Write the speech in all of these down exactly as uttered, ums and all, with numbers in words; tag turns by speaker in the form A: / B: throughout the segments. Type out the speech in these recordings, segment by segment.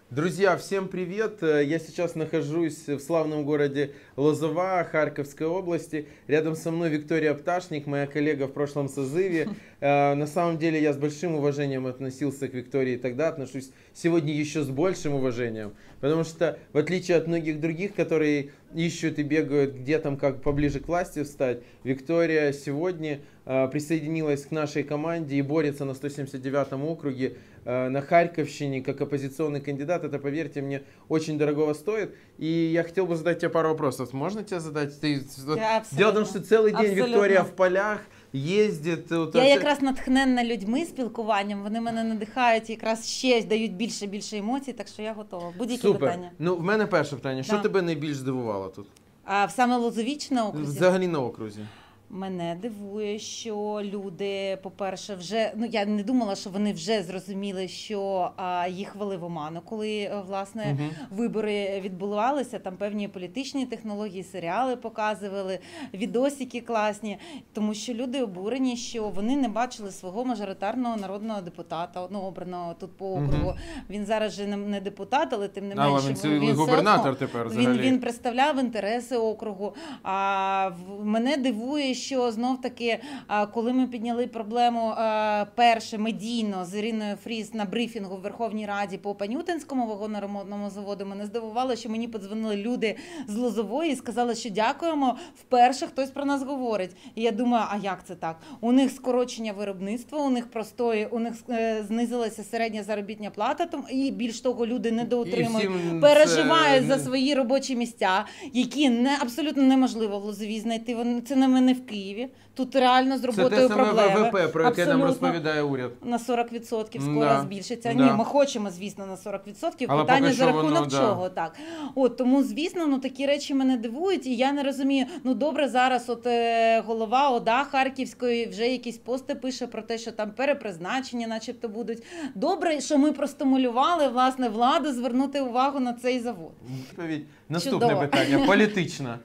A: Друзья, всем привет! Я сейчас нахожусь в славном городе Лозова, Харьковской области. Рядом со мной Виктория Пташник, моя коллега в прошлом созыве. На самом деле я с большим уважением относился к Виктории тогда, отношусь сегодня еще с большим уважением. Потому что, в отличие от многих других, которые ищут и бегают, где там как поближе к власти встать, Виктория сегодня присоединилась к нашей команде и борется на сто семьдесят девятом округе на Харьковщине как оппозиционный кандидат. Это, поверьте мне, очень дорогого стоит. И я хотел бы задать тебе пару вопросов. Можно тебе задать? Ты... Дело в том, что целый день Абсолютно. Виктория в полях їздить.
B: Я якраз натхненна людьми, спілкуванням, вони мене надихають, якраз ще дають більше-більше емоцій, так що я готова. Будь-які
A: Супер.
B: питання.
A: Ну, в мене перше питання. Що да. тебе найбільш здивувало тут?
B: А в саме Лозовій чи на окрузі?
A: Взагалі на окрузі.
B: Мене дивує, що люди, по-перше, вже, ну я не думала, що вони вже зрозуміли, що а, їх вели в оману, коли, власне, uh-huh. вибори відбувалися, там певні політичні технології, серіали показували, відосики класні, тому що люди обурені, що вони не бачили свого мажоритарного народного депутата, ну, обраного тут по округу. Uh-huh. Він зараз же не депутат, але тим не менше,
A: він, він, він губернатор тепер
B: він, він представляв інтереси округу. А мене дивує, що знов-таки, коли ми підняли проблему перше медійно з Іриною Фріз на брифінгу в Верховній Раді по Панютинському вагоноремонтному заводу, мене здивувало, що мені подзвонили люди з Лозової і сказали, що дякуємо, вперше хтось про нас говорить. І я думаю, а як це так? У них скорочення виробництва, у них простої, у них знизилася середня заробітня плата, і більш того, люди недоотримують, переживають це... за свої робочі місця, які не, абсолютно неможливо в Лозовій знайти. Це на мене в Києві. Тут реально з роботою проблеми.
A: Це те саме ВВП, про яке нам розповідає уряд.
B: На сорок відсотків скоро
A: да.
B: збільшиться.
A: Да.
B: Ні, ми хочемо, звісно, на сорок відсотків.
A: Але
B: питання за рахунок
A: воно,
B: чого.
A: Да.
B: Так. От, тому, звісно, ну, такі речі мене дивують. І я не розумію, ну добре, зараз от е, голова ОДА Харківської вже якісь пости пише про те, що там перепризначення начебто будуть. Добре, що ми простимулювали, власне, владу звернути увагу на цей завод.
A: Відповідь. Наступне Чудово. питання. Політична.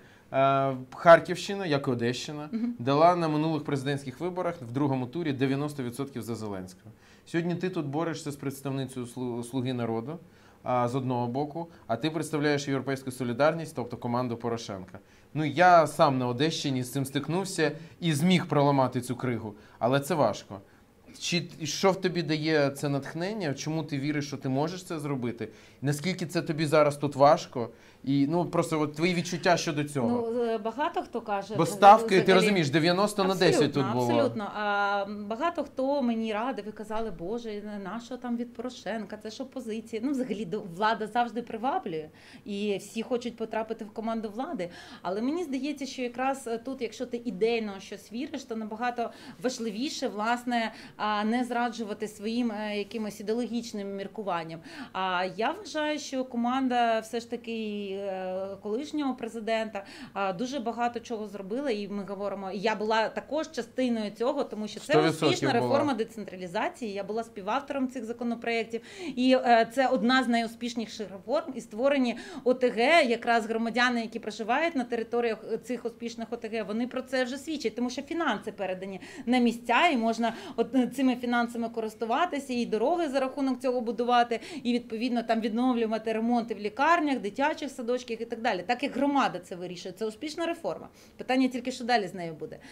A: Харківщина, як і Одещина, uh-huh. дала на минулих президентських виборах в другому турі дев'яносто відсотків за Зеленського. Сьогодні ти тут борешся з представницею «Слуги народу» а, з одного боку, а ти представляєш Європейську солідарність, тобто команду Порошенка. Ну, я сам на Одещині з цим стикнувся і зміг проламати цю кригу, але це важко. Чи, що в тобі дає це натхнення? Чому ти віриш, що ти можеш це зробити? Наскільки це тобі зараз тут важко? І, ну, просто от твої відчуття щодо цього.
B: Ну, багато хто каже...
A: Бо ставки, взагалі, ти розумієш, дев'яносто на десять тут було.
B: Абсолютно. А, багато хто мені радив і казали, боже, нащо там від Порошенка, це ж опозиція. Ну, взагалі, влада завжди приваблює. І всі хочуть потрапити в команду влади. Але мені здається, що якраз тут, якщо ти ідейно щось віриш, то набагато важливіше, власне, не зраджувати своїм якимось ідеологічним міркуванням. А я вважаю, що команда все ж таки колишнього президента дуже багато чого зробила, і ми говоримо, я була також частиною цього, тому що це успішна реформа була. Децентралізації, я була співавтором цих законопроєктів, і це одна з найуспішніших реформ, і створені ОТГ, якраз громадяни, які проживають на територіях цих успішних ОТГ, вони про це вже свідчать, тому що фінанси передані на місця, і можна от цими фінансами користуватися, і дороги за рахунок цього будувати, і відповідно там відновлювати ремонти в лікарнях, дитячих садочках і так далі. Так як громада це вирішує. Це успішна реформа. Питання тільки, що далі з нею буде.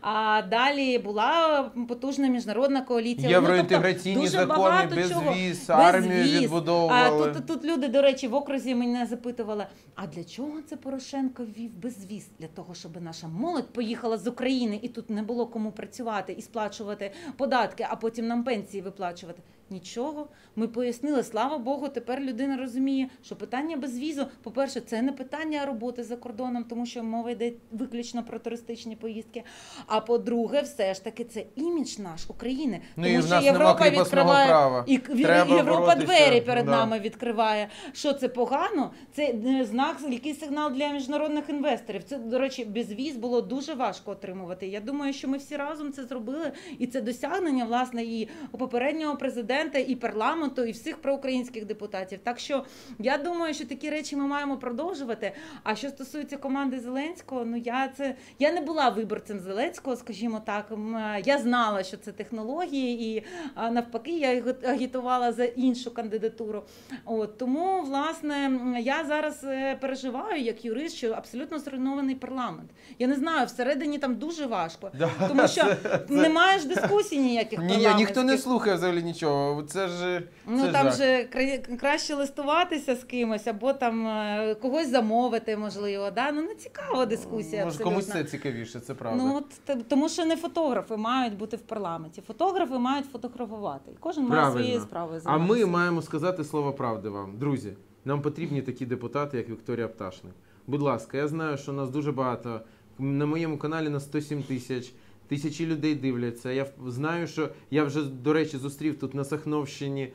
B: А далі була потужна міжнародна коаліція.
A: Євроінтеграційні
B: ну, тобто,
A: закони, безвіз, армію відбудовували.
B: А, тут, тут люди, до речі, в окрузі мене запитували, а для чого це Порошенко ввів безвіз? Для того, щоб наша молодь поїхала з України і тут не було кому працювати і сплачувати податки, а потім нам пенсії виплачувати. Нічого. Ми пояснили, слава Богу, тепер людина розуміє, що питання безвізу, по-перше, це не питання роботи за кордоном, тому що мова йде виключно про туристичні поїздки. А по-друге, все ж таки, це імідж наш України.
A: Ну,
B: тому
A: і в
B: що
A: нас
B: Європа відкриває,
A: права.
B: і
A: Треба
B: Європа
A: боротися.
B: двері перед
A: да.
B: нами відкриває. Що це погано? Це знак, який сигнал для міжнародних інвесторів. Це, до речі, безвіз було дуже важко отримувати. Я думаю, що ми всі разом це зробили, і це досягнення, власне, і у попереднього президента, президента, і парламенту, і всіх проукраїнських депутатів. Так що я думаю, що такі речі ми маємо продовжувати. А що стосується команди Зеленського, ну я це я не була виборцем Зеленського, скажімо так. Я знала, що це технології, і навпаки, я агітувала за іншу кандидатуру. От тому, власне, я зараз переживаю як юрист, що абсолютно зруйнований парламент. Я не знаю, всередині там дуже важко,
A: да,
B: тому що
A: це, це...
B: немає ж дискусій ніяких парламентських.
A: Ні, ніхто не слухає взагалі нічого. Це ж
B: ну
A: це
B: там
A: жах.
B: же краще листуватися з кимось або там когось замовити, можливо. Да? Ну не цікава дискусія.
A: Може, комусь це цікавіше, це правда.
B: Ну от тому, що не фотографи мають бути в парламенті. Фотографи мають фотографувати. Кожен
A: Правильно.
B: має своєю справою
A: займатися. А ми
B: займатися.
A: маємо сказати слово правди вам, друзі. Нам потрібні такі депутати, як Вікторія Пташник. Будь ласка, я знаю, що нас дуже багато. На моєму каналі на сто сім тисяч. Тисячі людей дивляться. Я знаю, що я вже, до речі, зустрів тут на Сахновщині,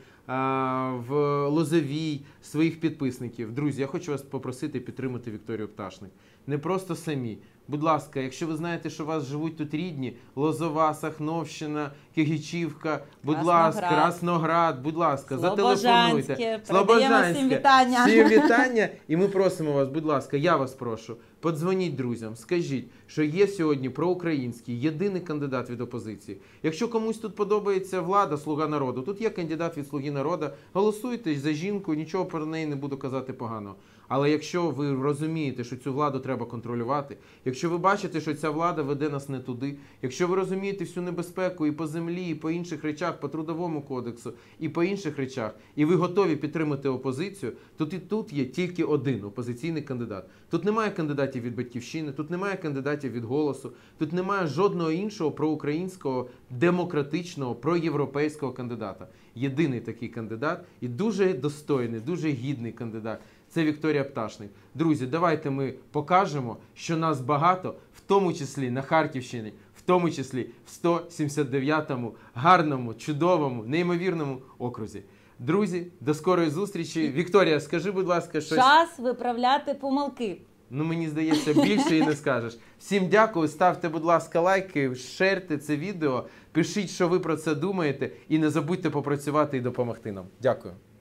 A: в Лозовій своїх підписників. Друзі, я хочу вас попросити підтримати Вікторію Пташник. Не просто самі. Будь ласка, якщо ви знаєте, що у вас живуть тут рідні, Лозова, Сахновщина, Кигичівка, будь ласка, Красноград, будь ласка, зателефонуйте.
B: Слобожанське, всім вітання.
A: Всім вітання. І ми просимо вас, будь ласка, я вас прошу, подзвоніть друзям, скажіть, що є сьогодні проукраїнський, єдиний кандидат від опозиції. Якщо комусь тут подобається влада, Слуга народу, тут є кандидат від Слуги народу, голосуйте за жінку, нічого про неї не буду казати поганого. Але якщо ви розумієте, що цю владу треба контролювати, якщо ви бачите, що ця влада веде нас не туди, якщо ви розумієте всю небезпеку і по землі, і по інших речах, по Трудовому кодексу, і по інших речах, і ви готові підтримати опозицію, то і тут є тільки один опозиційний кандидат. Тут немає кандидатів від Батьківщини, тут немає кандидатів від Голосу, тут немає жодного іншого проукраїнського, демократичного, проєвропейського кандидата. Єдиний такий кандидат і дуже достойний, дуже гідний кандидат. Це Вікторія Пташник. Друзі, давайте ми покажемо, що нас багато, в тому числі на Харківщині, в тому числі в сто сімдесят дев'ятому гарному, чудовому, неймовірному окрузі. Друзі, до скорої зустрічі. Вікторія, скажи, будь ласка, щось.
B: Час виправляти помилки.
A: Ну, мені здається, більше і не скажеш. Всім дякую, ставте, будь ласка, лайки, шерте це відео, пишіть, що ви про це думаєте, і не забудьте попрацювати і допомогти нам. Дякую.